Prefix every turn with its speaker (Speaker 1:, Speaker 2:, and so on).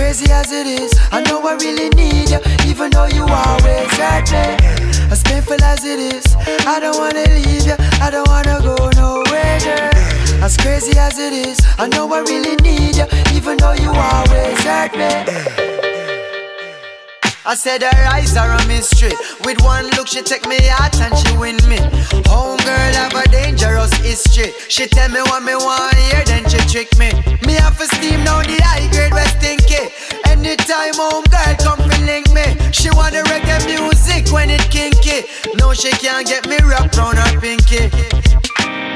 Speaker 1: crazy as it is, I know I really need you, even though you always hurt me. As painful as it is, I don't wanna leave you, I don't wanna go nowhere, girl. As crazy as it is, I know I really need you, even though you always hurt me. I said her eyes are a mystery. With one look she take me out and she win me. Homegirl have a dangerous history. She tell me what me want hear, then she trick me. Me have to steam down the high grade West Stinky. Anytime homegirl come fi link me. She want the reggae music when it kinky. No, she can't get me wrapped round her pinky.